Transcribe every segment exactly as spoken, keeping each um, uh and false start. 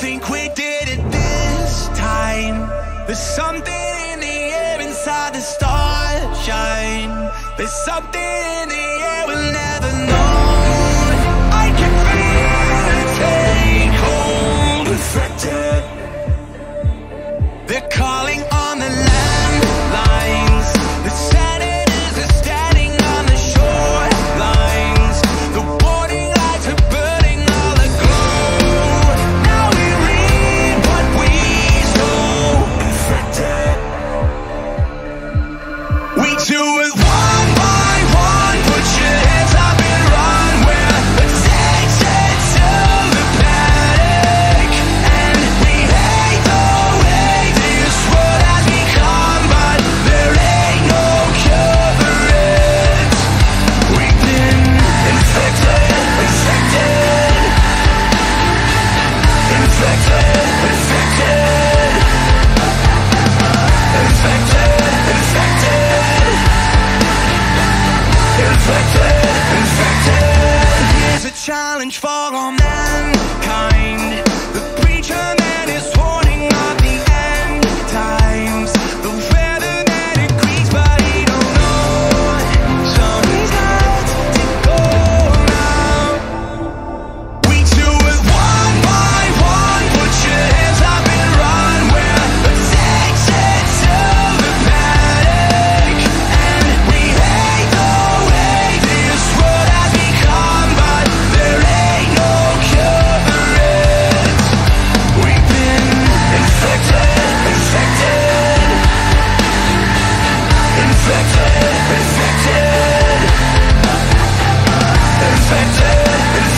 think we did it this time. There's something in the air inside the stars shine. There's something in the air we'll never know. I can feel it take hold. Infected. They're calling on the landlines. The senators are standing on the shorelines. The warning lights are burning all aglow. Now we read what we sow. Infected. We do it one by one. Put your hands up and run. We're addicted to the panic, and we hate the way this world has become. But there ain't no cure for it. We've been infected, infected, infected, infected, infected, infected, infected, infected. Here's a challenge for all mankind. The preacher man is warning of the end times. The weather man agrees, but he don't know. So he's got to go now. We do it one by one. Put your hands up and run. We're addicted to the panic, and we hate the way this world has become. But there ain't no cure for it. We've been infected, infected, infected, infected, infected,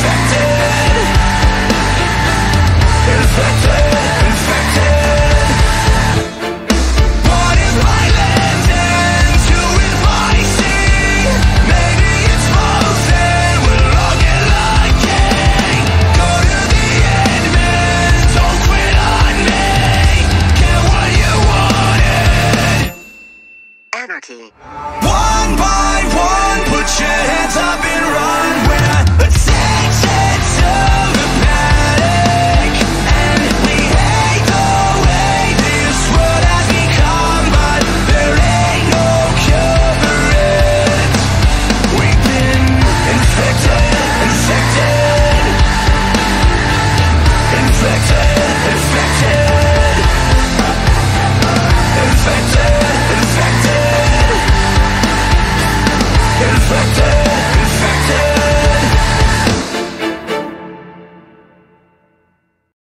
infected, infected, infected. What if my land ends? Who if I see? Maybe it's both and we'll all get lucky. Go to the end, man. Don't quit on me. Get what you wanted. Anarchy. One by one, put your hands up and run. We're